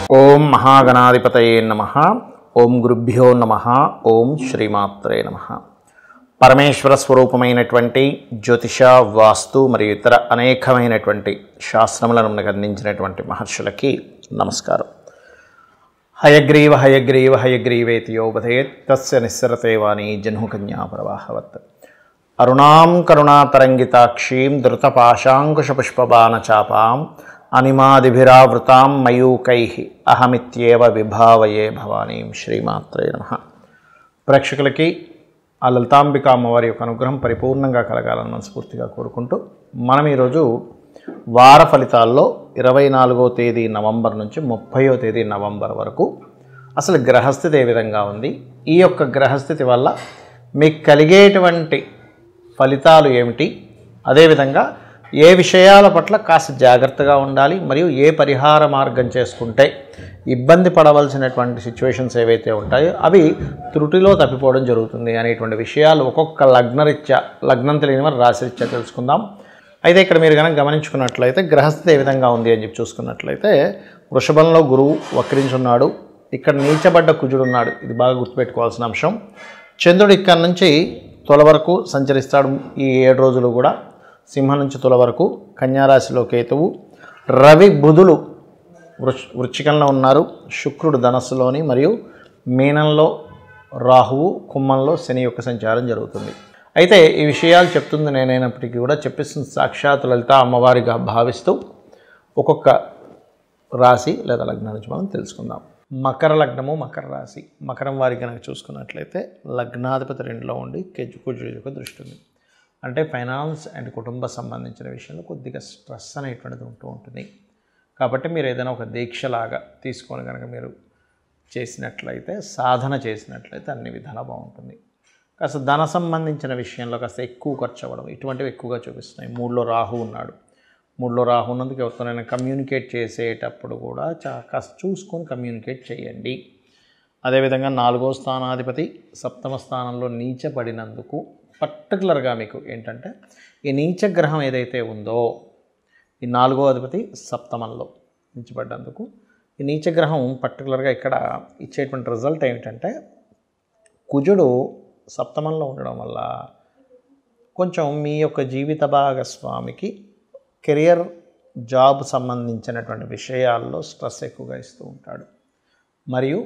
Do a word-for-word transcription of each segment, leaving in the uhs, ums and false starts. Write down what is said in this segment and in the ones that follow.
ఓం మహాగణాధిపతయే నమః. ఓం గురుభ్యో నమః. ఓం శ్రీమాత్రే నమః. పరమేశ్వర స్వరూపమైనటువంటి జ్యోతిష, వాస్తు మరియు ఇతర అనేకమైనటువంటి శాస్త్రములను మనకు అందించినటువంటి మహర్షులకి నమస్కారం. హయగ్రీవ హయగ్రీవ హయగ్రీవేతి యోబధేత్ తస్య నిస్సరతే వాణి జహ్నుకన్యా ప్రవాహవత్. అరుణాం కరుణాతరంగితాక్షీం ధృతపాశాంకుశపుష్పబాణచాపాం అనిమాదిభిరావృతాం మయూకైః అహమిత్యేవ విభావయే భవానీం. శ్రీమాత్రే నమః. ప్రేక్షకులకి ఆ లలితాంబిక అమ్మవారి యొక్క అనుగ్రహం పరిపూర్ణంగా కలగాలని మనస్ఫూర్తిగా కోరుకుంటూ మనం ఈరోజు వార ఫలితాల్లో ఇరవై నాలుగో తేదీ నవంబర్ నుంచి ముప్పయో తేదీ నవంబర్ వరకు అసలు గ్రహస్థితి ఏ విధంగా ఉంది, ఈ యొక్క గ్రహస్థితి వల్ల మీకు కలిగేటువంటి ఫలితాలు ఏమిటి, అదేవిధంగా ఏ విషయాల పట్ల కాస్త జాగ్రత్తగా ఉండాలి, మరియు ఏ పరిహార మార్గం చేసుకుంటే ఇబ్బంది పడవలసినటువంటి సిచ్యువేషన్స్ ఏవైతే ఉంటాయో అవి త్రుటిలో తప్పిపోవడం జరుగుతుంది అనేటువంటి విషయాలు ఒక్కొక్క లగ్నరీత్యా, లగ్నం తెలియని వారు రాశిరీత్యా తెలుసుకుందాం. అయితే ఇక్కడ మీరు కనుక గమనించుకున్నట్లయితే గ్రహస్థితి ఏ విధంగా ఉంది అని చెప్పి చూసుకున్నట్లయితే వృషభంలో గురువు వక్రించున్నాడు, ఇక్కడ నీచబడ్డ కుజుడు ఉన్నాడు. ఇది బాగా గుర్తుపెట్టుకోవాల్సిన అంశం. చంద్రుడు ఇక్కడ నుంచి తుల వరకు సంచరిస్తాడు ఈ ఏడు రోజులు కూడా. సింహం నుంచి తుల వరకు, కన్యారాశిలో కేతువు, రవి బుధులు వృష్ వృశ్చికంలో ఉన్నారు, శుక్రుడు ధనస్సులోని మరియు మీనంలో రాహువు, కుంభంలో శని యొక్క సంచారం జరుగుతుంది. అయితే ఈ విషయాలు చెప్తుంది నేనైనప్పటికీ కూడా చెప్పిస్తుంది సాక్షాత్ లలిత అమ్మవారిగా భావిస్తూ ఒక్కొక్క రాశి లేదా లగ్నం నుంచి మనం తెలుసుకుందాం. మకర లగ్నము, మకర రాశి. మకరం వారి కనుక చూసుకున్నట్లయితే లగ్నాధిపతి రెండులో ఉండి కెజు కుజుడు యొక్క దృష్టి ఉంది. అంటే ఫైనాన్స్ అండ్ కుటుంబ సంబంధించిన విషయంలో కొద్దిగా స్ట్రెస్ అనేటువంటిది ఉంటూ ఉంటుంది. కాబట్టి మీరు ఏదైనా ఒక దీక్షలాగా తీసుకొని కనుక మీరు చేసినట్లయితే, సాధన చేసినట్లయితే అన్ని విధాలా బాగుంటుంది. కాస్త ధన సంబంధించిన విషయంలో కాస్త ఎక్కువ ఖర్చు అవ్వడం ఇటువంటివి ఎక్కువగా చూపిస్తున్నాయి. మూడులో రాహు ఉన్నాడు. మూడులో రాహు ఉన్నందుకు ఎవరితోనైనా కమ్యూనికేట్ చేసేటప్పుడు కూడా చా కాస్త చూసుకొని కమ్యూనికేట్ చేయండి. అదేవిధంగా నాలుగో స్థానాధిపతి సప్తమ స్థానంలో నీచపడినందుకు పర్టికులర్గా మీకు ఏంటంటే ఈ నీచగ్రహం ఏదైతే ఉందో, ఈ నాలుగో అధిపతి సప్తమంలో నీచపడ్డందుకు ఈ నీచగ్రహం పర్టికులర్గా ఇక్కడ ఇచ్చేటువంటి రిజల్ట్ ఏమిటంటే కుజుడు సప్తమంలో ఉండడం వల్ల కొంచెం మీ యొక్క జీవిత భాగస్వామికి కెరియర్, జాబ్ సంబంధించినటువంటి విషయాల్లో స్ట్రెస్ ఎక్కువగా ఇస్తూ ఉంటాడు. మరియు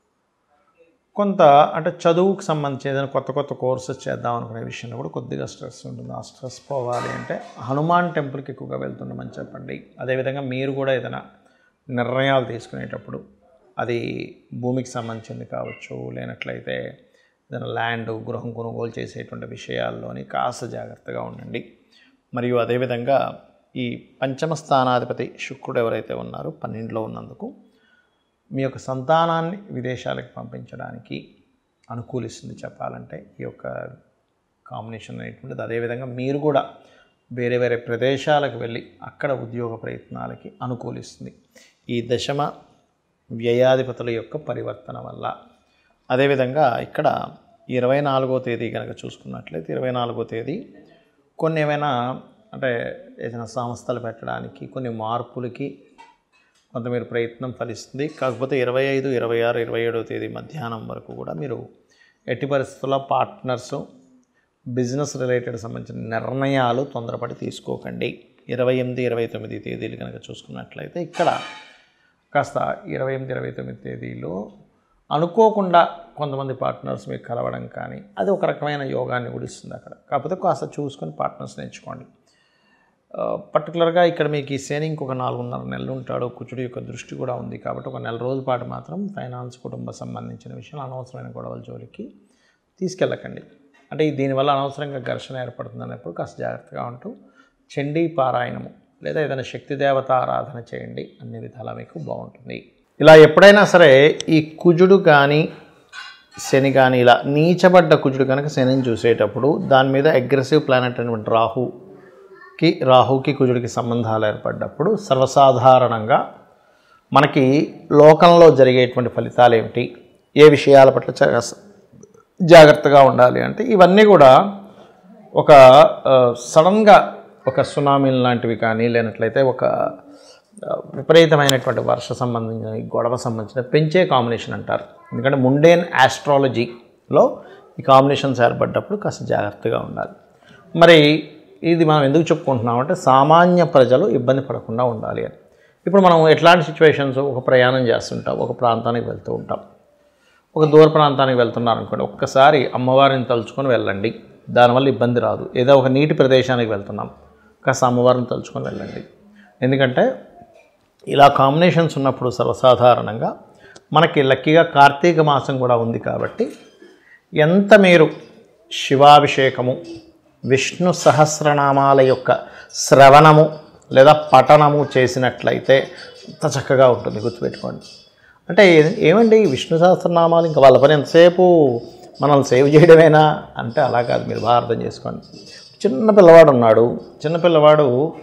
కొంత అంటే చదువుకు సంబంధించి ఏదైనా కొత్త కొత్త కోర్సెస్ చేద్దాం అనుకునే విషయంలో కూడా కొద్దిగా స్ట్రెస్ ఉంటుంది. ఆ స్ట్రెస్ పోవాలి అంటే హనుమాన్ టెంపుల్కి ఎక్కువగా వెళ్తుండమని చెప్పండి. అదేవిధంగా మీరు కూడా ఏదైనా నిర్ణయాలు తీసుకునేటప్పుడు అది భూమికి సంబంధించింది కావచ్చు, లేనట్లయితే ఏదైనా ల్యాండ్, గృహం కొనుగోలు చేసేటువంటి విషయాల్లోని కాస్త జాగ్రత్తగా ఉండండి. మరియు అదేవిధంగా ఈ పంచమ స్థానాధిపతి శుక్రుడు ఎవరైతే ఉన్నారో పన్నెండులో ఉన్నందుకు మీ యొక్క సంతానాన్ని విదేశాలకు పంపించడానికి అనుకూలిస్తుంది చెప్పాలంటే ఈ యొక్క కాంబినేషన్ అనేటువంటిది. అదేవిధంగా మీరు కూడా వేరే వేరే ప్రదేశాలకు వెళ్ళి అక్కడ ఉద్యోగ ప్రయత్నాలకి అనుకూలిస్తుంది ఈ దశమ వ్యయాధిపతుల యొక్క పరివర్తన వల్ల. అదేవిధంగా ఇక్కడ ఇరవై నాలుగో తేదీ కనుక చూసుకున్నట్లయితే ఇరవై నాలుగో తేదీ కొన్ని ఏమైనా అంటే ఏదైనా సంస్థలు పెట్టడానికి, కొన్ని మార్పులకి కొంత మీరు ప్రయత్నం ఫలిస్తుంది. కాకపోతే ఇరవై ఐదు ఇరవై ఆరు ఇరవై ఏడవ తేదీ మధ్యాహ్నం వరకు కూడా మీరు ఎట్టి పరిస్థితుల్లో పార్ట్నర్స్, బిజినెస్ రిలేటెడ్ సంబంధించిన నిర్ణయాలు తొందరపడి తీసుకోకండి. ఇరవై ఎనిమిది ఇరవై తొమ్మిది తేదీలు కనుక చూసుకున్నట్లయితే ఇక్కడ కాస్త ఇరవై ఎనిమిది ఇరవై తొమ్మిది తేదీలో అనుకోకుండా కొంతమంది పార్ట్నర్స్ మీకు కలవడం కానీ అది ఒక రకమైన యోగాన్ని కూడా ఇస్తుంది అక్కడ. కాకపోతే కాస్త చూసుకొని పార్ట్నర్స్ని ఎంచుకోండి. పర్టికులర్గా ఇక్కడ మీకు ఈ శని ఇంకొక నాలుగున్నర నెలలు ఉంటాడు, కుజుడు యొక్క దృష్టి కూడా ఉంది. కాబట్టి ఒక నెల రోజుల పాటు మాత్రం ఫైనాన్స్, కుటుంబ సంబంధించిన విషయాలు అనవసరమైన గొడవల జోలికి తీసుకెళ్ళకండి. అంటే దీనివల్ల అనవసరంగా ఘర్షణ ఏర్పడుతుంది అన్నప్పుడు కాస్త జాగ్రత్తగా ఉంటూ చండీ పారాయణము లేదా ఏదైనా శక్తి దేవత ఆరాధన చేయండి. అన్ని విధాలా మీకు బాగుంటుంది. ఇలా ఎప్పుడైనా సరే ఈ కుజుడు కానీ శని కానీ ఇలా నీచబడ్డ కుజుడు కనుక శనిని చూసేటప్పుడు దాని మీద అగ్రెసివ్ ప్లానెట్ అనేటువంటి రాహుకి రాహుకి కుజుడికి సంబంధాలు ఏర్పడ్డప్పుడు సర్వసాధారణంగా మనకి లోకంలో జరిగేటువంటి ఫలితాలు ఏమిటి, ఏ విషయాల పట్ల జాగ్రత్తగా ఉండాలి అంటే ఇవన్నీ కూడా ఒక సడన్గా ఒక సునామీ లాంటివి కానీ లేనట్లయితే ఒక విపరీతమైనటువంటి వర్ష సంబంధించిన గొడవ సంబంధించిన పెంచే కాంబినేషన్ అంటారు. ఎందుకంటే ముండేన్ ఆస్ట్రాలజీలో ఈ కాంబినేషన్స్ ఏర్పడ్డప్పుడు కాస్త జాగ్రత్తగా ఉండాలి. మరి ఇది మనం ఎందుకు చెప్పుకుంటున్నామంటే సామాన్య ప్రజలు ఇబ్బంది పడకుండా ఉండాలి అని. ఇప్పుడు మనం ఎట్లాంటి సిచ్యువేషన్స్, ఒక ప్రయాణం చేస్తుంటాం, ఒక ప్రాంతానికి వెళ్తూ ఉంటాం, ఒక దూర ప్రాంతానికి వెళ్తున్నారు అనుకోండి, ఒక్కసారి అమ్మవారిని తలుచుకొని వెళ్ళండి, దానివల్ల ఇబ్బంది రాదు. ఏదో ఒక నీటి ప్రదేశానికి వెళ్తున్నాం, కాస్త అమ్మవారిని తలుచుకొని వెళ్ళండి. ఎందుకంటే ఇలా కాంబినేషన్స్ ఉన్నప్పుడు సర్వసాధారణంగా మనకి లక్కీగా కార్తీక మాసం కూడా ఉంది కాబట్టి ఎంత మీరు శివాభిషేకము, విష్ణు సహస్రనామాల యొక్క శ్రవణము లేదా పఠనము చేసినట్లయితే అంత చక్కగా ఉంటుంది. గుర్తుపెట్టుకోండి. అంటే ఏమండి విష్ణు సహస్రనామాలు ఇంకా వాళ్ళ పని ఎంతసేపు మనల్ని సేవ్ చేయడమేనా అంటే అలా కాదు, మీరు బాగా అర్థం చేసుకోండి. చిన్న పిల్లవాడు ఉన్నాడు, చిన్న పిల్లవాడు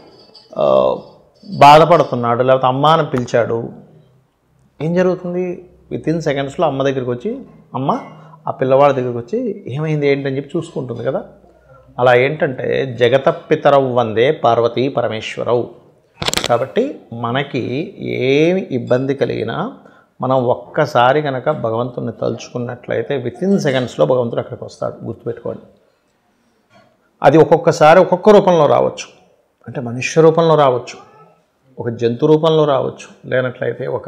బాధపడుతున్నాడు, లేకపోతే అమ్మ అని పిలిచాడు, ఏం జరుగుతుంది? విత్ ఇన్ సెకండ్స్లో అమ్మ దగ్గరికి వచ్చి, అమ్మ ఆ పిల్లవాడి దగ్గరికి వచ్చి ఏమైంది ఏంటని చెప్పి చూసుకుంటుంది కదా. అలా ఏంటంటే జగతపితరవు వందే పార్వతీ పరమేశ్వరవు. కాబట్టి మనకి ఏమి ఇబ్బంది కలిగినా మనం ఒక్కసారి కనుక భగవంతుని తలుచుకున్నట్లయితే విత్ ఇన్ సెకండ్స్లో భగవంతుడు అక్కడికి వస్తాడు. గుర్తుపెట్టుకోండి. అది ఒక్కొక్కసారి ఒక్కొక్క రూపంలో రావచ్చు. అంటే మనుష్య రూపంలో రావచ్చు, ఒక జంతు రూపంలో రావచ్చు, లేనట్లయితే ఒక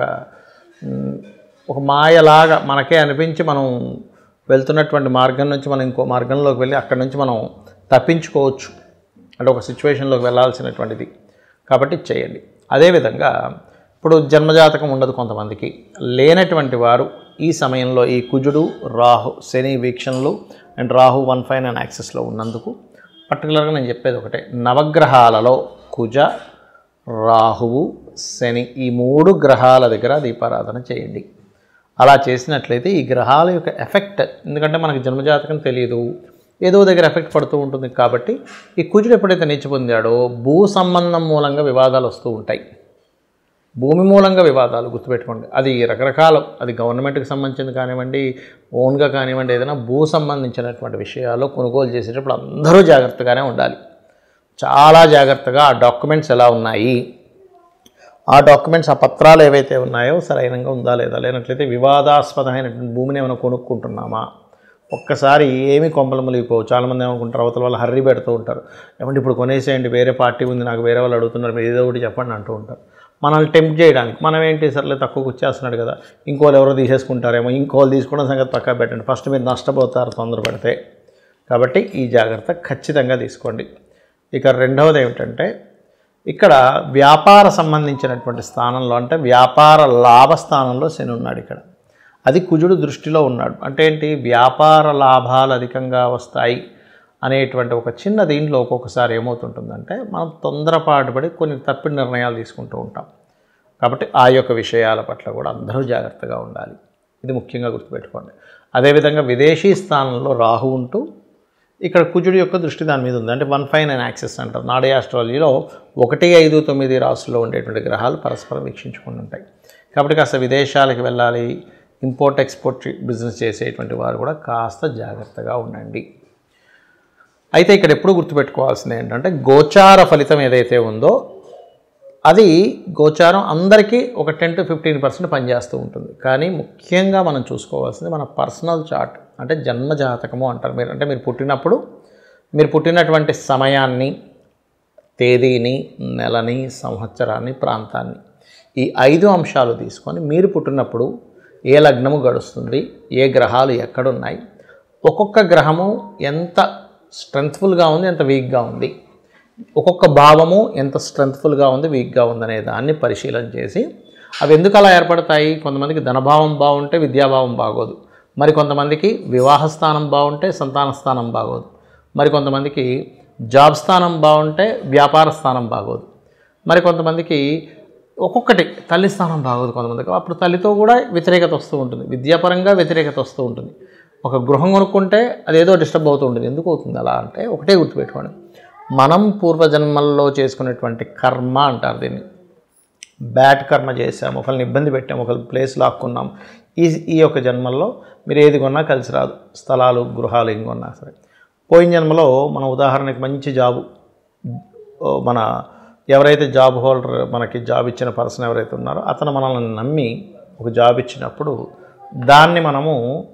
ఒక మాయలాగా మనకే అనిపించి మనం వెళ్తున్నటువంటి మార్గం నుంచి మనం ఇంకో మార్గంలోకి వెళ్ళి అక్కడి నుంచి మనం తప్పించుకోవచ్చు. అంటే ఒక సిచ్యువేషన్లోకి వెళ్ళాల్సినటువంటిది కాబట్టి చేయండి. అదేవిధంగా ఇప్పుడు జన్మజాతకం ఉండదు కొంతమందికి, లేనటువంటి వారు ఈ సమయంలో ఈ కుజుడు, రాహు, శని వీక్షణలు and Rahu one five nine యాక్సెస్లో ఉన్నందుకు పర్టికులర్గా నేను చెప్పేది ఒకటే, నవగ్రహాలలో కుజ, రాహువు, శని ఈ మూడు గ్రహాల దగ్గర దీపారాధన చేయండి. అలా చేసినట్లయితే ఈ గ్రహాల యొక్క ఎఫెక్ట్, ఎందుకంటే మనకి జన్మజాతకం తెలియదు, ఏదో దగ్గర ఎఫెక్ట్ పడుతూ ఉంటుంది కాబట్టి ఈ కుజుడు ఎప్పుడైతే నీచ పొందాడో భూ సంబంధం మూలంగా వివాదాలు వస్తూ ఉంటాయి. భూమి మూలంగా వివాదాలు గుర్తుపెట్టుకోండి. అది రకరకాల, అది గవర్నమెంట్కి సంబంధించింది కానివ్వండి, ఓన్గా కానివ్వండి, ఏదైనా భూ సంబంధించినటువంటి విషయాల్లో కొనుగోలు చేసేటప్పుడు అందరూ జాగ్రత్తగానే ఉండాలి. చాలా జాగ్రత్తగా ఆ డాక్యుమెంట్స్ ఎలా ఉన్నాయి, ఆ డాక్యుమెంట్స్, ఆ పత్రాలు ఏవైతే ఉన్నాయో సరైనంగా ఉందా లేదా, లేనట్లయితే వివాదాస్పదమైనటువంటి భూమిని ఏమైనా కొనుక్కుంటున్నామా, ఒక్కసారి ఏమీ కొంపలు ములిగిపోవు. చాలామంది ఏమనుకుంటారు, అవతల వాళ్ళు హర్రీ పెడుతూ ఉంటారు, ఏమంటే ఇప్పుడు కొనేసేయండి, వేరే పార్టీ ఉంది, నాకు వేరే వాళ్ళు అడుగుతున్నారు, మీరు ఏదో ఒకటి చెప్పండి అంటూ ఉంటారు. మనల్ని టెంప్ట్ చేయడానికి. మనం ఏంటి, సర్లే తక్కువకు వచ్చేస్తున్నాడు కదా, ఇంకోళ్ళు ఎవరో తీసేసుకుంటారేమో, ఇంకోళ్ళు తీసుకోవడం సంగతి పక్కా పెట్టండి, ఫస్ట్ మీరు నష్టపోతారు తొందరపడితే. కాబట్టి ఈ జాగ్రత్త ఖచ్చితంగా తీసుకోండి. ఇక రెండవది ఏమిటంటే, ఇక్కడ వ్యాపార సంబంధించినటువంటి స్థానంలో, అంటే వ్యాపార లాభ స్థానంలో శని ఉన్నాడు. ఇక్కడ అది కుజుడు దృష్టిలో ఉన్నాడు. అంటే ఏంటి, వ్యాపార లాభాలు అధికంగా వస్తాయి అనేటువంటి ఒక చిన్న దీంట్లో ఒక్కొక్కసారి ఏమవుతుంటుందంటే మనం తొందరపాటు పడి కొన్ని తప్పుడు నిర్ణయాలు తీసుకుంటూ ఉంటాం. కాబట్టి ఆ యొక్క విషయాల పట్ల కూడా అందరూ జాగ్రత్తగా ఉండాలి. ఇది ముఖ్యంగా గుర్తుపెట్టుకోండి. అదేవిధంగా విదేశీ స్థానంలో రాహు ఉంటూ ఇక్కడ కుజుడు యొక్క దృష్టి దాని మీద ఉంది. అంటే వన్ ఫైవ్ నైన్ యాక్సెస్ అంటారు. నాడీ ఆస్ట్రాలజీలో ఒకటి ఐదు తొమ్మిది రాసుల్లో ఉండేటువంటి గ్రహాలు పరస్పరం వీక్షించుకుని ఉంటాయి. కాబట్టి కాస్త విదేశాలకు వెళ్ళాలి, ఇంపోర్ట్ ఎక్స్పోర్ట్ బిజినెస్ చేసేటువంటి వారు కూడా కాస్త జాగ్రత్తగా ఉండండి. అయితే ఇక్కడ ఎప్పుడు గుర్తుపెట్టుకోవాల్సింది ఏంటంటే, గోచార ఫలితం ఏదైతే ఉందో అది గోచారం అందరికీ ఒక టెన్ టు ఫిఫ్టీన్ పర్సెంట్ పనిచేస్తూ ఉంటుంది. కానీ ముఖ్యంగా మనం చూసుకోవాల్సింది మన పర్సనల్ చార్ట్, అంటే జన్మజాతకము అంటారు. మీరు అంటే మీరు పుట్టినప్పుడు మీరు పుట్టినటువంటి సమయాన్ని, తేదీని, నెలని, సంవత్సరాన్ని, ప్రాంతాన్ని, ఈ ఐదు అంశాలు తీసుకొని మీరు పుట్టినప్పుడు ఏ లగ్నము గడుస్తుంది, ఏ గ్రహాలు ఎక్కడున్నాయి, ఒక్కొక్క గ్రహము ఎంత స్ట్రెంగ్త్ఫుల్గా ఉంది, ఎంత వీక్గా ఉంది, ఒక్కొక్క భావము ఎంత స్ట్రెంగ్త్ఫుల్గా ఉంది, వీక్గా ఉంది అనే దాన్ని పరిశీలన చేసి అవి ఎందుకు అలా ఏర్పడతాయి. కొంతమందికి ధనభావం బాగుంటే విద్యాభావం బాగోదు, మరి కొంతమందికి వివాహ స్థానం బాగుంటే సంతాన స్థానం బాగోదు, మరి కొంతమందికి జాబ్ స్థానం బాగుంటే వ్యాపార స్థానం బాగోదు, మరి కొంతమందికి ఒక్కొక్కటి తల్లి స్థానం బాగోదు కొంతమందికి, అప్పుడు తల్లితో కూడా వ్యతిరేకత వస్తూ ఉంటుంది, విద్యాపరంగా వ్యతిరేకత వస్తూ ఉంటుంది. ఒక గృహం కొనుక్కుంటే అదేదో డిస్టర్బ్ అవుతూ ఉంటుంది. ఎందుకు అవుతుంది అలా అంటే, ఒకటే గుర్తుపెట్టుకోండి, మనం పూర్వజన్మల్లో చేసుకునేటువంటి కర్మ అంటారు దీన్ని. బ్యాడ్ కర్మ చేసాము, ఒకరిని ఇబ్బంది పెట్టాము, ఒకరి ప్లేస్ లాక్కున్నాం. ఈ ఈ యొక్క జన్మల్లో మీరు ఏది కొన్నా కలిసి రాదు, స్థలాలు, గృహాలు ఏం కొన్నా సరే. పోయిన జన్మలో మన ఉదాహరణకి మంచి జాబు, మన ఎవరైతే జాబ్ హోల్డర్ మనకి జాబ్ ఇచ్చిన పర్సన్ ఎవరైతే ఉన్నారో అతను మనల్ని నమ్మి ఒక జాబ్ ఇచ్చినప్పుడు దాన్ని మనము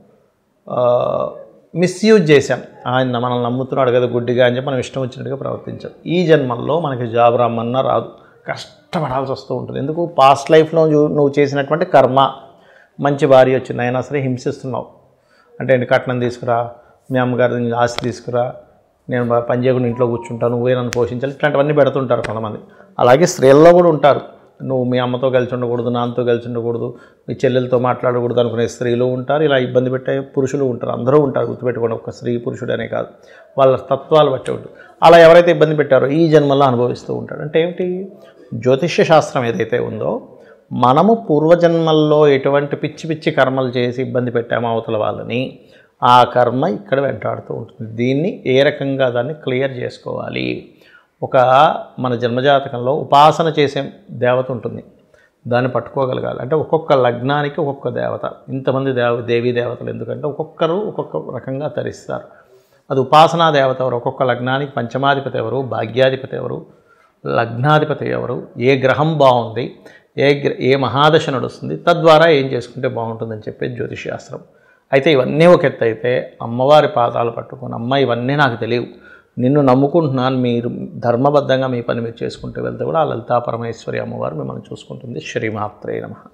మిస్యూజ్ చేశాం. ఆయన మనల్ని నమ్ముతున్నాడు కదా గుడ్డిగా అని చెప్పి మనం ఇష్టం వచ్చినట్టుగా ప్రవర్తించాం. ఈ జన్మల్లో మనకి జాబ్ రమ్మన్నా రాదు, కష్టపడాల్సి వస్తూ ఉంటుంది. ఎందుకు? పాస్ట్ లైఫ్లో నువ్వు చేసినటువంటి కర్మ. మంచి భార్య వచ్చింది అయినా సరే హింసిస్తున్నావు. అంటే ఏంటి? కట్నం తీసుకురా, మీ అమ్మగారి ఆస్తి తీసుకురా, నేను పని చేయకుండా ఇంట్లో కూర్చుంటాను, నువ్వే నన్ను పోషించాలి, ఇట్లాంటివన్నీ పెడుతుంటారు కొంతమంది. అలాగే స్త్రీల్లో కూడా ఉంటారు. నువ్వు మీ అమ్మతో కలిసి ఉండకూడదు, నాన్నతో కలిసి ఉండకూడదు, మీ చెల్లెలతో మాట్లాడకూడదు అనుకునే స్త్రీలు ఉంటారు. ఇలా ఇబ్బంది పెట్టే పురుషులు ఉంటారు. అందరూ ఉంటారు, గుర్తుపెట్టుకోండి. ఒక స్త్రీ పురుషుడనే కాదు, వాళ్ళ తత్వాలు బట్టి ఉంటుంది. అలా ఎవరైతే ఇబ్బంది పెట్టారో ఈ జన్మల్లో అనుభవిస్తూ ఉంటాడు. అంటే ఏమిటి? జ్యోతిష్య శాస్త్రం ఏదైతే ఉందో, మనము పూర్వజన్మల్లో ఎటువంటి పిచ్చి పిచ్చి కర్మలు చేసి ఇబ్బంది పెట్టామో అవతల వాళ్ళని, ఆ కర్మ ఇక్కడ వెంటాడుతూ ఉంటుంది. దీన్ని ఏ రకంగా దాన్ని క్లియర్ చేసుకోవాలి? ఒక మన జన్మజాతకంలో ఉపాసన చేసే దేవత ఉంటుంది, దాన్ని పట్టుకోగలగాలి. అంటే ఒక్కొక్క లగ్నానికి ఒక్కొక్క దేవత. ఇంతమంది దేవ దేవీ దేవతలు ఎందుకంటే ఒక్కొక్కరు ఒక్కొక్క రకంగా తరిస్తారు. అది ఉపాసనా దేవత ఎవరు, ఒక్కొక్క లగ్నానికి పంచమాధిపతి ఎవరు, భాగ్యాధిపతి ఎవరు, లగ్నాధిపతి ఎవరు, ఏ గ్రహం బాగుంది, ఏ ఏ మహాదశ నడుస్తుంది, తద్వారా ఏం చేసుకుంటే బాగుంటుందని చెప్పేది జ్యోతిషశాస్త్రం. అయితే ఇవన్నీ ఒక ఎత్తు అయితే, అమ్మవారి పాదాలు పట్టుకొని, అమ్మ ఇవన్నీ నాకు తెలియవు, నిన్ను నమ్ముకుంటున్నాను, మీరు ధర్మబద్ధంగా మీ పని మీరు చేసుకుంటూ వెళ్తే కూడా ఆ లలితా పరమేశ్వరి అమ్మవారు మిమ్మల్ని చూసుకుంటుంది. శ్రీమాత్రే నమః.